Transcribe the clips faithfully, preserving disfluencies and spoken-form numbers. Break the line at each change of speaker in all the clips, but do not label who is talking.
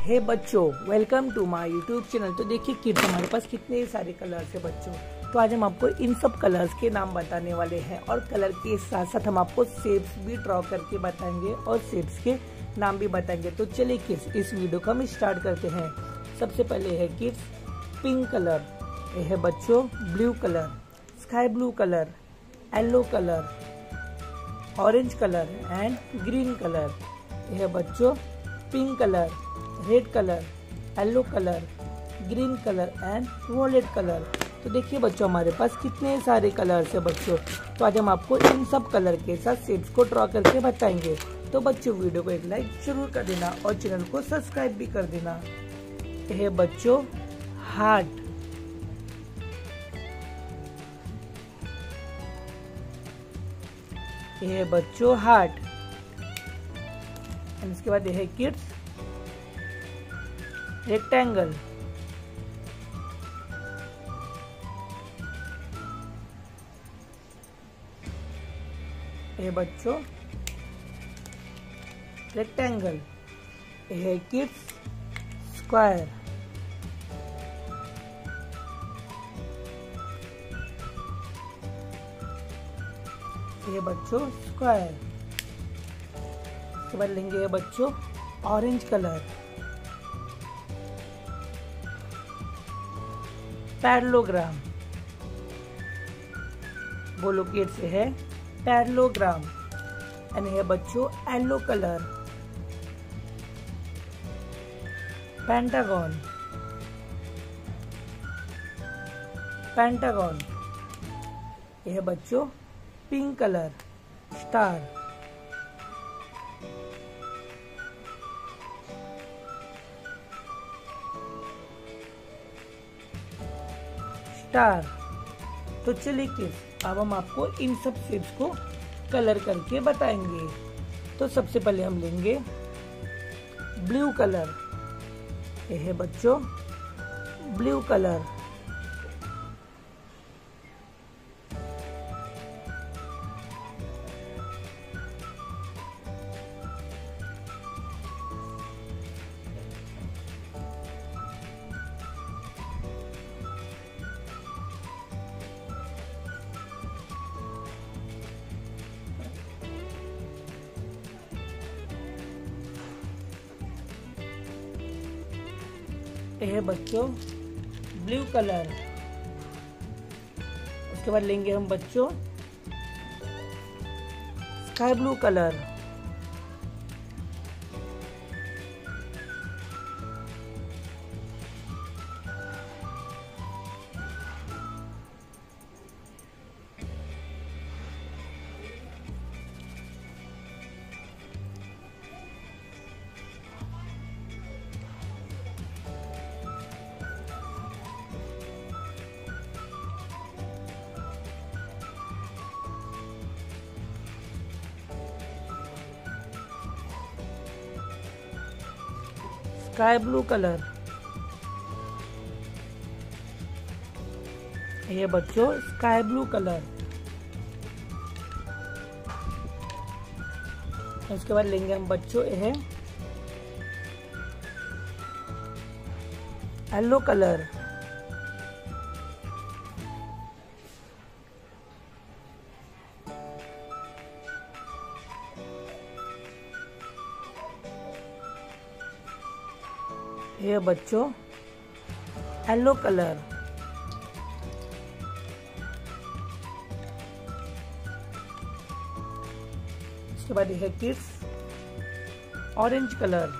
हे बच्चों, welcome to my YouTube channel. तो देखिए किड्स, हमारे पास कितने सारे कलर्स है बच्चों। तो आज हम आपको इन सब कलर्स के नाम बताने वाले हैं और कलर के साथ साथ हम आपको शेप्स भी ड्रॉ करके बताएंगे और शेप्स के नाम भी बताएंगे। तो चलिए किड्स, इस वीडियो को हम स्टार्ट करते हैं। सबसे पहले है किड्स पिंक कलर, ये है बच्चों blue colour, sky blue colour, yellow colour, orange colour and green colour. यह है बच्चों pink colour, red colour, yellow colour, green colour and violet colour. तो देखिए बच्चों, हमारे पास कितने सारे कलर्स है बच्चों। तो आज हम आपको इन सब कलर के साथ शेप्स को ड्रॉ करके बताएंगे। तो बच्चों, वीडियो को एक लाइक जरूर कर देना और चैनल को सब्सक्राइब भी कर देना। यह है बच्चों हार्ट, यह है बच्चों हार्ट। एंड इसके बाद यह है किड्स रेक्टेंगल, ये बच्चों रेक्टेंगल। ये है किड्स स्क्वायर, ये बच्चों स्क्वायर। इसके बाद लेंगे ये बच्चों ऑरेंज कलर, पैरेललोग्राम। बोलो किड्स, से है पैरेललोग्राम। एंड है बच्चों येलो कलर, पेंटागन, पेंटागन। यह है बच्चों पिंक कलर, स्टार। स्टार। तो चलिए किड्स, अब हम आपको इन सब शेप्स को कलर करके बताएंगे। तो सबसे पहले हम लेंगे ब्लू कलर, यह है बच्चों ब्लू कलर। यह है बच्चों ब्लू कलर। उसके बाद लेंगे हम बच्चों sky blue colour, sky blue colour. ये बच्चों स्काई ब्लू कलर। इसके बाद लेंगे हम बच्चों यह येलो कलर, ये बच्चों येलो कलर। इसके बाद ये है किड्स ऑरेंज कलर।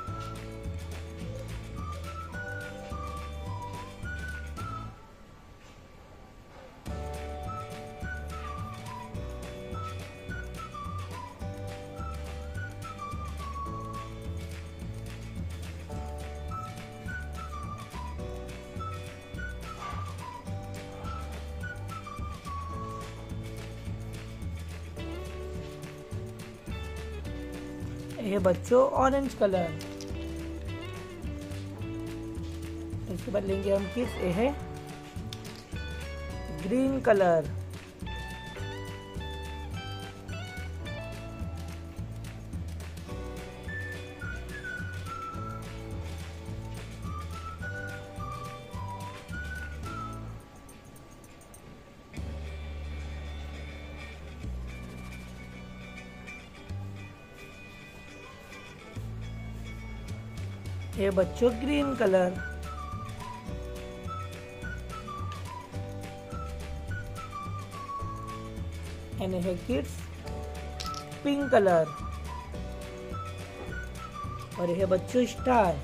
ये बच्चों ऑरेंज कलर। इसके बाद लेंगे हम किस, ये है ग्रीन कलर। ये बच्चों ग्रीन कलर। एंड है किड्स पिंक कलर। और यह बच्चों स्टार।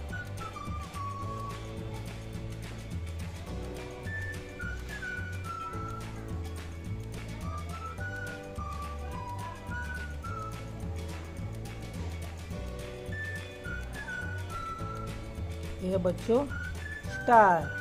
यह बच्चों स्टार।